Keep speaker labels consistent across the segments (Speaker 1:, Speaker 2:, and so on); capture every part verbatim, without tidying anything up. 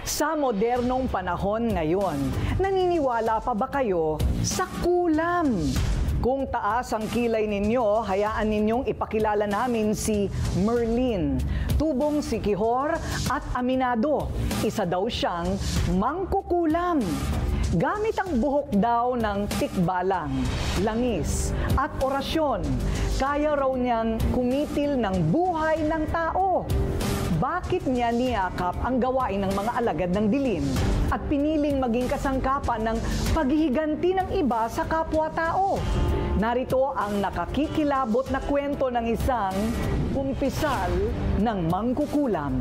Speaker 1: Sa modernong panahon ngayon, naniniwala pa ba kayo sa kulam? Kung taas ang kilay ninyo, hayaan ninyong ipakilala namin si Merlin. Tubong sikihor at aminado. Isa daw siyang mangkukulam. Gamit ang buhok daw ng tikbalang, langis at orasyon, kaya raw niyang kumitil ng buhay ng tao. Bakit niya niyakap ang gawain ng mga alagad ng dilim at piniling maging kasangkapan ng paghihiganti ng iba sa kapwa-tao? Narito ang nakakikilabot na kwento ng isang kumpisal ng mangkukulam.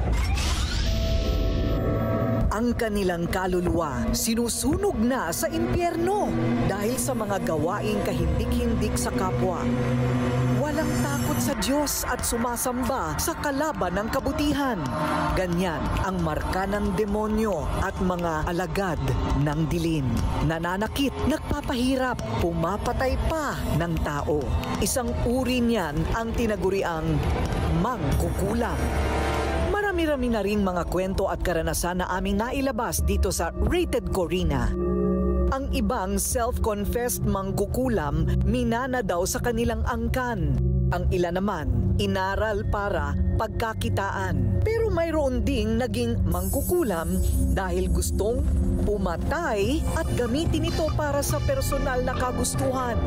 Speaker 1: Ang kanilang kaluluwa sinusunog na sa impyerno dahil sa mga gawaing kahindik-hindik sa kapwa. Walang takot sa Diyos at sumasamba sa kalaban ng kabutihan. Ganyan ang marka ng demonyo at mga alagad ng dilim. Nananakit, nagpapahirap, pumapatay pa ng tao. Isang uri niyan ang tinaguriang mangkukulam. Marami-rami na ring mga kwento at karanasan na aming nailabas dito sa Rated Corina. Ang ibang self-confessed mangkukulam, minana daw sa kanilang angkan. Ang ilan naman, inaral para pagkakitaan. Pero mayroon ding naging mangkukulam dahil gustong pumatay at gamitin ito para sa personal na kagustuhan.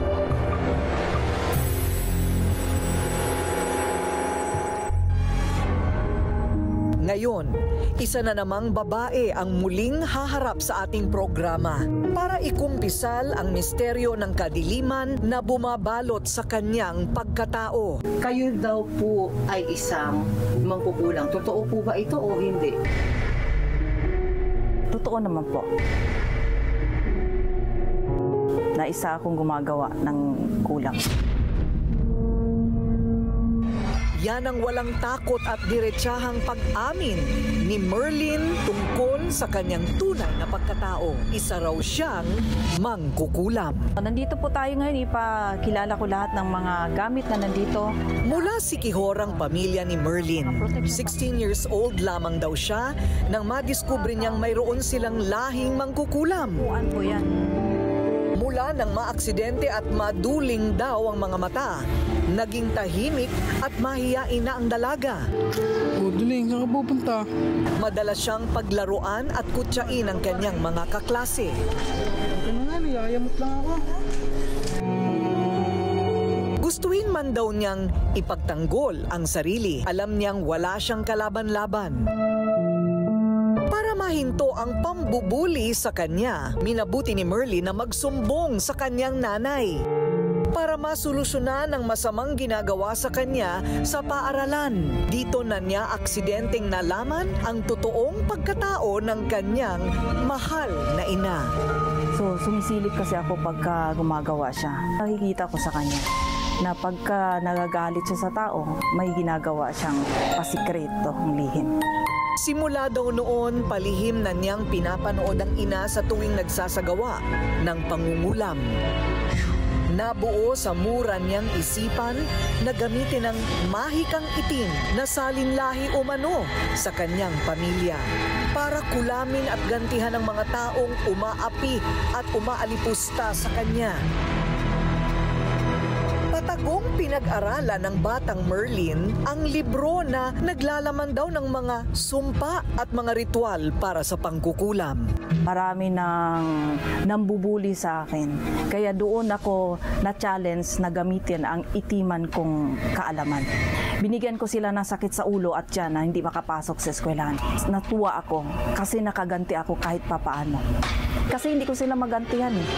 Speaker 1: Ngayon, isa na namang babae ang muling haharap sa ating programa para ikumpisal ang misteryo ng kadiliman na bumabalot sa kanyang pagkatao.
Speaker 2: Kayo daw po ay isang mangkukulam. Totoo po ba ito o hindi?
Speaker 3: Totoo naman po. Na isa akong gumagawa ng kulang.
Speaker 1: Yan ang walang takot at diretsahang pag-amin ni Merlin tungkol sa kanyang tunay na pagkatao. Isa raw siyang mangkukulam.
Speaker 3: Nandito po tayo ngayon, ipakilala ko lahat ng mga gamit na nandito.
Speaker 1: Mula sikihor ang pamilya ni Merlin. sixteen years old lamang daw siya nang madiskubre niyang mayroon silang lahing mangkukulam.
Speaker 3: Puan po yan.
Speaker 1: Mula nang maaksidente at maduling daw ang mga mata, naging tahimik at mahiyain na ang dalaga.
Speaker 4: O, Duling, saan ka pupunta?
Speaker 1: Madalas siyang paglaruan at kutsain ang kanyang mga kaklase.
Speaker 4: Ano nga, niyayamot lang ako.
Speaker 1: Gustuhin man daw niyang ipagtanggol ang sarili. Alam niyang wala siyang kalaban-laban. Para mahinto ang pambubuli sa kanya, minabuti ni Merlin na magsumbong sa kanyang nanay para masolusyonan ang masamang ginagawa sa kanya sa paaralan. Dito na niya aksidenteng nalaman ang totoong pagkatao ng kanyang mahal na ina.
Speaker 3: So, sumisilip kasi ako pagka gumagawa siya. Nakikita ko sa kanya na pagka nagagalit siya sa tao, may ginagawa siyang pasikreto, ang lihim.
Speaker 1: Simula daw noon, palihim na niyang pinapanood ang ina sa tuwing nagsasagawa ng pangungulam. Nabuo sa mura niyang isipan na gamitin ang mahikang itim na salinlahi umano sa kanyang pamilya para kulamin at gantihan ang mga taong umaapi at umaalipusta sa kanya. Patagong pinag-aralan ng batang Merlin ang libro na naglalaman daw ng mga sumpa at mga ritual para sa pangkukulam.
Speaker 3: Marami nang nambubuli sa akin. Kaya doon ako na-challenge na gamitin ang itiman kong kaalaman. Binigyan ko sila ng sakit sa ulo at tiyan na hindi makapasok sa eskwelahan. Natuwa ako kasi nakaganti ako kahit papaano. Kasi hindi ko sila magantihan eh.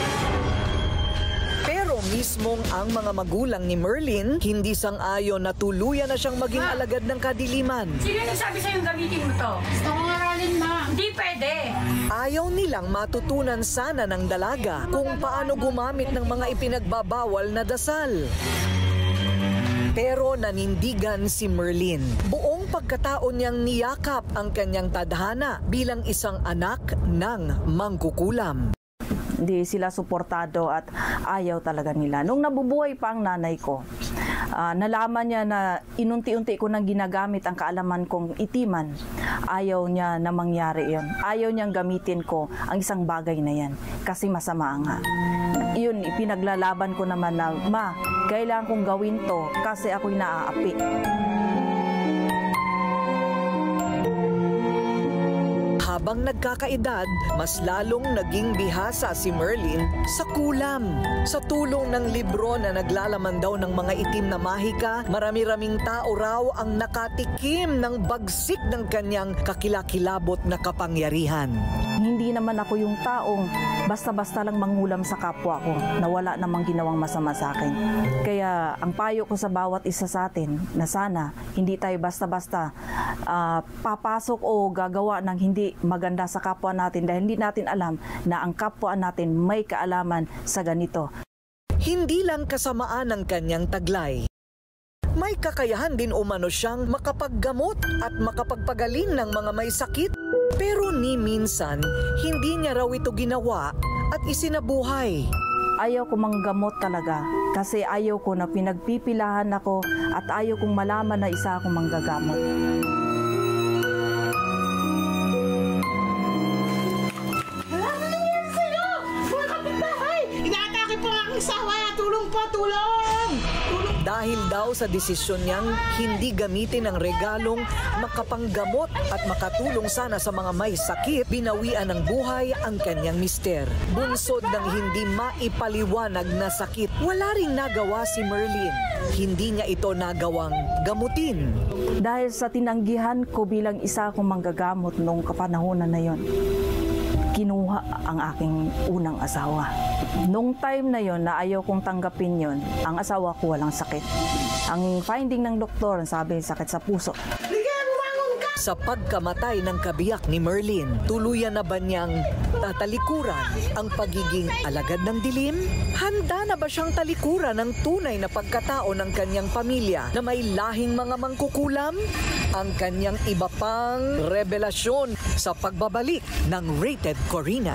Speaker 1: Pero mismong ang mga magulang ni Merlin hindi sang-ayon na tuluyan na siyang maging
Speaker 5: Ma,
Speaker 1: alagad ng kadiliman.
Speaker 5: Sino yung sabi sa'yo gamitin mo to? Gusto ko ngaralin, ma. Hindi pwede.
Speaker 1: Ayaw nilang matutunan sana ng dalaga kung paano gumamit ng mga ipinagbabawal na dasal. Pero nanindigan si Merlin. Buong pagkataon niyang niyakap ang kanyang tadhana bilang isang anak ng mangkukulam.
Speaker 3: Hindi sila suportado at ayaw talaga nila. Nung nabubuhay pa ang nanay ko, Ah, nalaman niya na inunti-unti ko nang ginagamit ang kaalaman kong itiman. Ayaw niya na mangyari yon. Ayaw niyang gamitin ko ang isang bagay na yan kasi masama nga. Yun, ipinaglalaban ko naman na, ma, kailangan kong gawin to kasi ako'y naaapi.
Speaker 1: Habang nagkakaedad, mas lalong naging bihasa si Merlin sa kulam. Sa tulong ng libro na naglalaman daw ng mga itim na mahika, marami-raming tao raw ang nakatikim ng bagsik ng kanyang kakilakilabot na kapangyarihan.
Speaker 3: Hindi naman ako yung taong basta-basta lang manghulam sa kapwa ko na wala namang ginawang masama sa akin. Kaya ang payo ko sa bawat isa sa atin na sana hindi tayo basta-basta uh, papasok o gagawa ng hindi maganda sa kapwa natin dahil hindi natin alam na ang kapwa natin may kaalaman sa ganito.
Speaker 1: Hindi lang kasamaan ng kanyang taglay. May kakayahan din umano siyang makapaggamot at makapagpagaling ng mga may sakit. Pero ni minsan, hindi niya raw ito ginawa at isinabuhay.
Speaker 3: Ayaw ko manggamot talaga kasi ayaw ko na pinagpipilahan ako at ayaw kong malaman na isa akong manggagamot.
Speaker 1: Dahil daw sa desisyon niyang hindi gamitin ang regalong makapanggamot at makatulong sana sa mga may sakit, binawian ng buhay ang kanyang mister. Bunsod ng hindi maipaliwanag na sakit, wala ring nagawa si Merlin. Hindi niya ito nagawang gamutin.
Speaker 3: Dahil sa tinanggihan ko bilang isa akong manggagamot noong kapanahonan na yon, kinuha ang aking unang asawa. Nung time na yon na ayaw kong tanggapin yon, ang asawa ko walang sakit. Ang finding ng doktor, sabi sakit sa puso.
Speaker 1: Sa pagkamatay ng kabiyak ni Merlin, tuluyan na ba niyang tatalikuran ang pagiging alagad ng dilim? Handa na ba siyang talikuran ng tunay na pagkatao ng kanyang pamilya na may lahing mga mangkukulam? Ang kanyang iba pang revelasyon sa pagbabalik ng Rated Corina.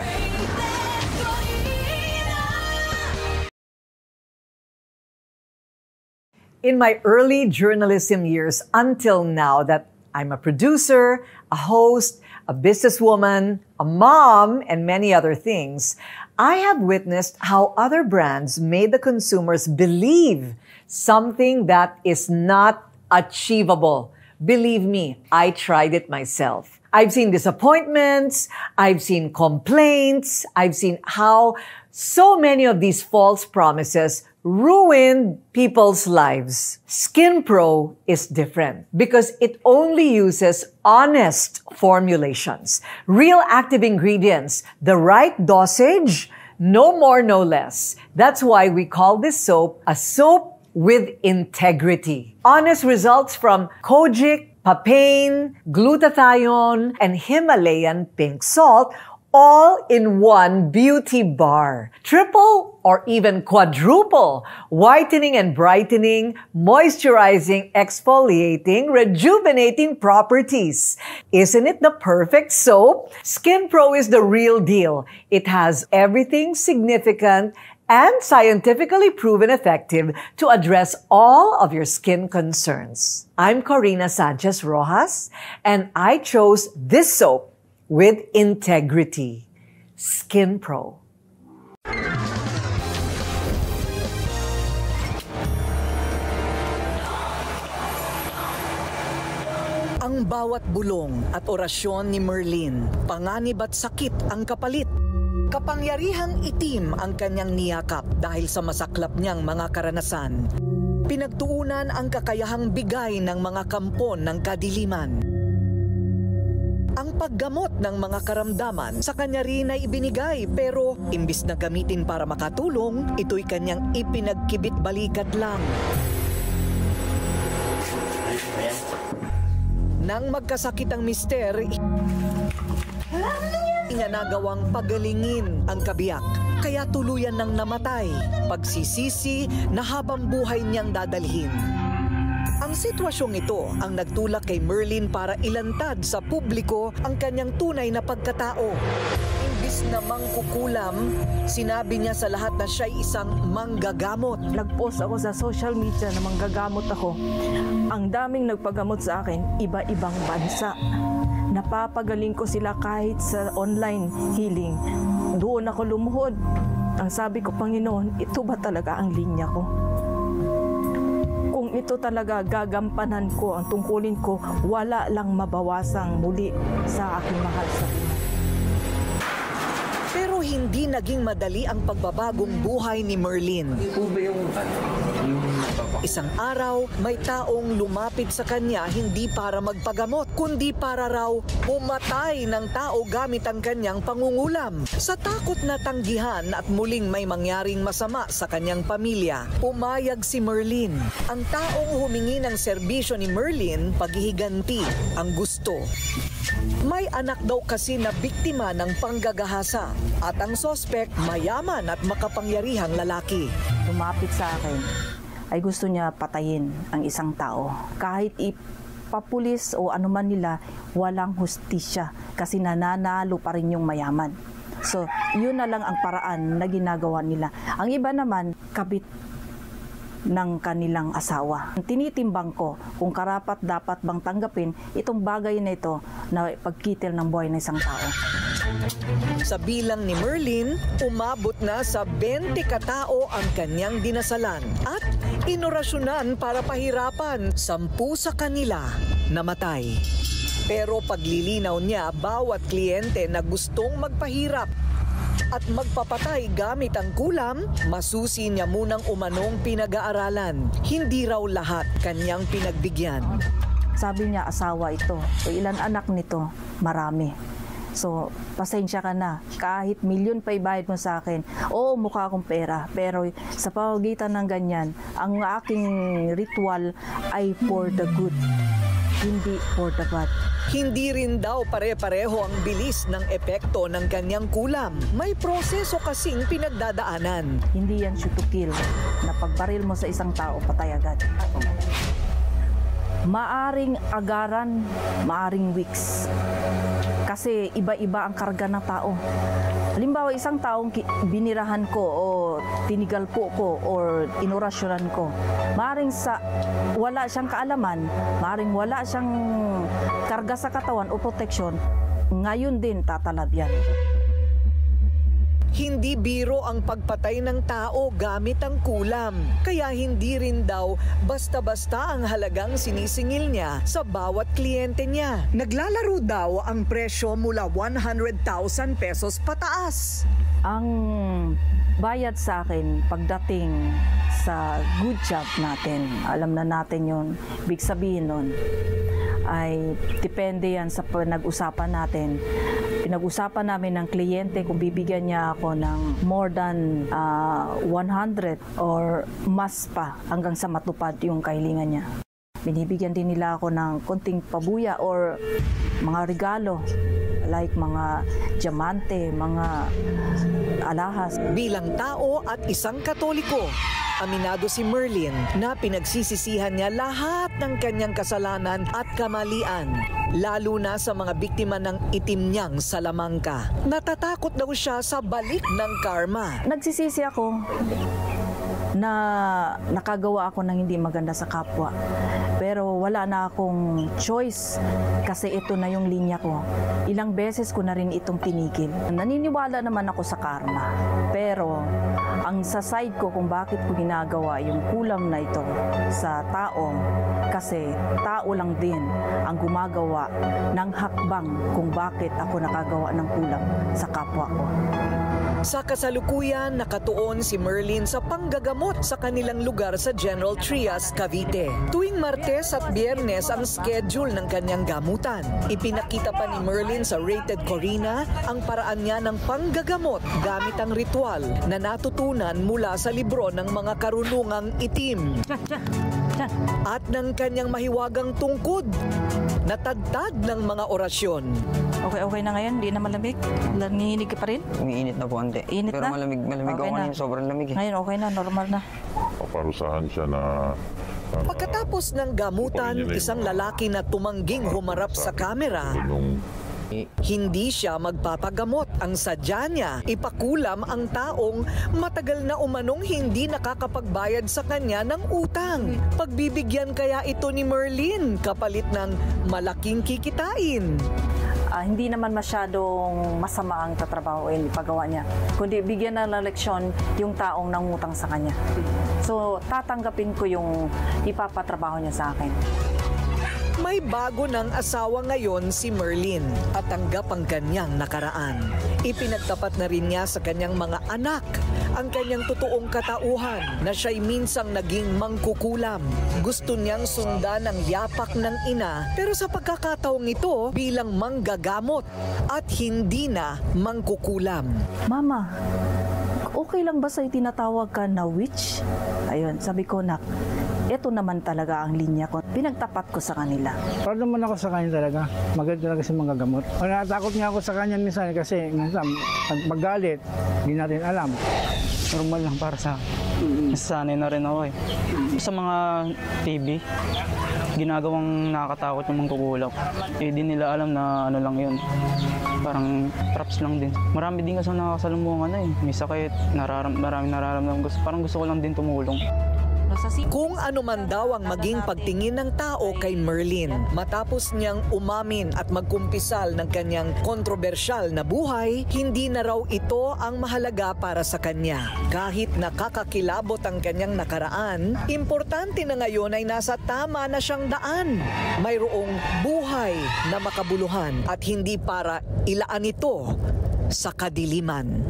Speaker 6: In my early journalism years until now that I'm a producer, a host, a businesswoman, a mom, and many other things, I have witnessed how other brands made the consumers believe something that is not achievable. Believe me, I tried it myself. I've seen disappointments, I've seen complaints, I've seen how so many of these false promises ruined people's lives. SkinPro is different because it only uses honest formulations, real active ingredients, the right dosage, no more, no less. That's why we call this soap a soap with integrity. Honest results from kojic, papain, glutathione, and Himalayan pink salt, all in one beauty bar. Triple or even quadruple whitening and brightening, moisturizing, exfoliating, rejuvenating properties. Isn't it the perfect soap? SkinPro is the real deal. It has everything significant and scientifically proven effective to address all of your skin concerns. I'm Corina Sanchez Rojas, and I chose this soap with integrity. SkinPro.
Speaker 1: Ang bawat bulong at orasyon ni Merlin, panganib at sakit ang kapalit. Kapangyarihang itim ang kanyang niyakap dahil sa masaklap niyang mga karanasan. Pinagtuunan ang kakayahang bigay ng mga kampon ng kadiliman. Ang paggamot ng mga karamdaman sa kanya rin ay ibinigay, pero imbis na gamitin para makatulong, ito'y kanyang ipinagkibit balikat lang. Nang magkasakit ang mister, niya nagawang pagalingin ang kabiyak, kaya tuluyan nang namatay, pagsisisi na habang buhay niyang dadalhin. Ang Ang sitwasyong ito ang nagtulak kay Merlin para ilantad sa publiko ang kanyang tunay na pagkatao. Imbis na mangkukulam, sinabi niya sa lahat na siya'y isang manggagamot.
Speaker 3: Nag-post ako sa social media na manggagamot ako. Ang daming nagpagamot sa akin, iba-ibang bansa. Napapagaling ko sila kahit sa online healing. Doon ako lumuhod. Ang sabi ko, Panginoon, ito ba talaga ang linya ko? Kung ito talaga gagampanan ko, ang tungkulin ko, wala lang mabawasang muli sa aking mahal sa buhay.
Speaker 1: Pero hindi naging madali ang pagbabagong buhay ni Merlin. Isang araw, may taong lumapit sa kanya hindi para magpagamot, kundi para raw pumatay ng tao gamit ang kanyang pangungulam. Sa takot na tanggihan at muling may mangyaring masama sa kanyang pamilya, pumayag si Merlin. Ang taong humingi ng serbisyo ni Merlin, paghihiganti ang gusto. May anak daw kasi na biktima ng panggagahasa at ang sospek mayaman at makapangyarihang lalaki.
Speaker 3: Lumapit sa akin ay gusto niya patayin ang isang tao. Kahit ipapulis o anuman nila, walang hustisya kasi nananalo pa rin yung mayaman. So, yun na lang ang paraan na ginagawa nila. Ang iba naman, kabit ng kanilang asawa. Tinitimbang ko kung karapat dapat bang tanggapin itong bagay na ito na pagkitil ng buhay ng isang tao.
Speaker 1: Sa bilang ni Merlin, umabot na sa twenty katao ang kanyang dinasalan at inorasyonan para pahirapan. Sampu sa kanila namatay. Pero paglilinaw niya, bawat kliyente na gustong magpahirap at magpapatay gamit ang kulam, masusi niya munang umanong pinag-aaralan. Hindi raw lahat kanyang pinagbigyan.
Speaker 3: Sabi niya, asawa ito. O ilan anak nito? Marami. So, pasensya ka na. Kahit milyon pa ibayad mo sa akin, oo, mukha akong pera. Pero sa pamagitan ng ganyan, ang aking ritual ay for the good, hindi for the bad.
Speaker 1: Hindi rin daw pare-pareho ang bilis ng epekto ng kanyang kulam. May proseso kasing pinagdadaanan.
Speaker 3: Hindi yan shoot to kill, na pagbaril mo sa isang tao, patay agad. Maaring agaran, maaring weeks. Kasi iba-iba ang karga ng tao. Halimbawa, isang taong binirahan ko o tinigal po ko o inorasyonan ko, maaring sa wala siyang kaalaman, maaring wala siyang karga sa katawan o proteksyon, ngayon din tatalab yan.
Speaker 1: Hindi biro ang pagpatay ng tao gamit ang kulam. Kaya hindi rin daw basta-basta ang halagang sinisingil niya sa bawat kliyente niya. Naglalaro daw ang presyo mula one hundred thousand pesos pataas.
Speaker 3: Ang bayad sa akin pagdating sa good job natin, alam na natin yun, big sabihin nun, ay depende yan sa pinag-usapan natin. Pinag-usapan namin ng kliyente kung bibigyan niya ako ng more than uh, one hundred or mas pa hanggang sa matupad yung kahilingan niya. Binibigyan din nila ako ng konting pabuya or mga regalo like mga diamante, mga alahas.
Speaker 1: Bilang tao at isang Katoliko, aminado si Merlin na pinagsisisihan niya lahat ng kanyang kasalanan at kamalian, lalo na sa mga biktima ng itim niyang salamangka. Natatakot daw siya sa balik ng karma.
Speaker 3: Nagsisisi ako na nakagawa ako ng hindi maganda sa kapwa. Pero wala na akong choice kasi ito na yung linya ko. Ilang beses ko na rin itong tinigil. Naniniwala naman ako sa karma. Pero ang sa side ko kung bakit ko ginagawa yung kulam na ito sa tao, kasi tao lang din ang gumagawa ng hakbang kung bakit ako nakagawa ng kulam sa kapwa ko.
Speaker 1: Sa kasalukuyan, nakatuon si Merlin sa panggagamot sa kanilang lugar sa General Trias, Cavite. Tuwing Martes at Biyernes ang schedule ng kanyang gamutan. Ipinakita pa ni Merlin sa Rated Corina ang paraan niya ng panggagamot gamit ang ritual na natutunan mula sa libro ng mga karunungang itim. At ng kanyang mahiwagang tungkod, natagtag ng mga orasyon.
Speaker 3: Okay, okay na ngayon? Hindi na malamig? Nanginginig ka pa rin?
Speaker 7: Umiinit na po konti.
Speaker 3: Init
Speaker 7: Pero
Speaker 3: na?
Speaker 7: malamig, malamig
Speaker 3: Okay
Speaker 7: ako
Speaker 3: na.
Speaker 7: ngayon. Sobrang lamig eh.
Speaker 3: Ngayon okay na, normal na.
Speaker 8: Paparusahan siya na
Speaker 1: Pagkatapos ng gamutan, isang lalaki na tumangging humarap sa kamera, hindi siya magpapagamot. Ang sadya niya, ipakulam ang taong matagal na umanong hindi nakakapagbayad sa kanya ng utang. Pagbibigyan kaya ito ni Merlin kapalit ng malaking kikitain.
Speaker 3: Uh, hindi naman masyadong masama ang tatrabahoin, ipagawa niya. Kundi bigyan na ng leksyon yung taong nangutang sa kanya. So, tatanggapin ko yung ipapatrabaho niya sa akin.
Speaker 1: May bago ng asawa ngayon si Merlin at tanggap ang kanyang nakaraan. Ipinagtapat na rin niya sa kanyang mga anak ang kanyang totoong katauhan na siya'y minsang naging mangkukulam. Gusto niyang sundan ang yapak ng ina pero sa pagkakataong ito bilang manggagamot at hindi na mangkukulam.
Speaker 3: Mama, okay lang ba sa'yo tinatawag ka na witch? Ayun, sabi ko, nak, ito naman talaga ang linya ko. Pinagtapat ko sa kanila.
Speaker 4: Proud naman ako sa kanya talaga. Magaling talaga si mga gamot. Natakot nga ako sa kanya minsan kasi minsan pag magalit, hindi natin alam. Normal lang para sa akin.
Speaker 7: Nasasanay na rin ako eh. Sa mga T V, ginagawang nakakatakot yung mangkukulap. Eh di nila alam na ano lang yun. Parang traps lang din. Marami din kasi nakakasalubungan na eh. May sakit, nararam, marami nararamdaman. Gusto, parang gusto ko lang din tumulong.
Speaker 1: Kung ano man daw ang maging pagtingin ng tao kay Merlin, matapos niyang umamin at magkumpisal ng kanyang kontrobersyal na buhay, hindi na raw ito ang mahalaga para sa kanya. Kahit nakakakilabot ang kanyang nakaraan, importante na ngayon ay nasa tama na siyang daan. Mayroong buhay na makabuluhan at hindi para ilaan ito sa kadiliman.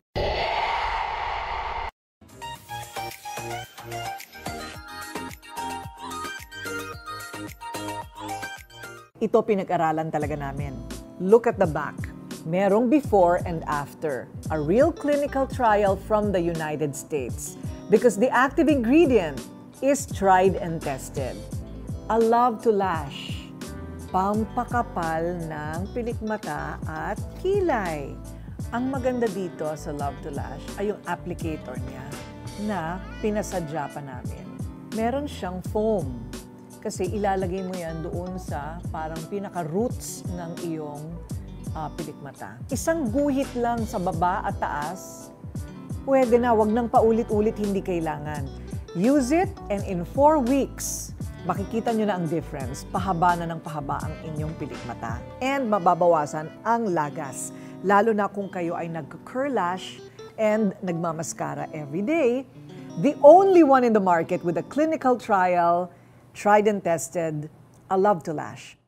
Speaker 6: Ito pinag-aralan talaga namin. Look at the back. Merong before and after. A real clinical trial from the United States. Because the active ingredient is tried and tested. A Love to Lash. Pampakapal ng pilikmata at kilay. Ang maganda dito sa Love to Lash ay yung applicator niya na pinasadya pa namin. Meron siyang foam. Kasi ilalagay mo yan doon sa parang pinaka-roots ng iyong uh, pilikmata. Isang guhit lang sa baba at taas, pwede na, wag nang paulit-ulit, hindi kailangan. Use it and in four weeks, makikita nyo na ang difference. Pahaba na ng pahaba ang inyong pilikmata. And mababawasan ang lagas. Lalo na kung kayo ay nag-curl lash and nagmamaskara every day. The only one in the market with a clinical trial, tried and tested, A Love to Lash.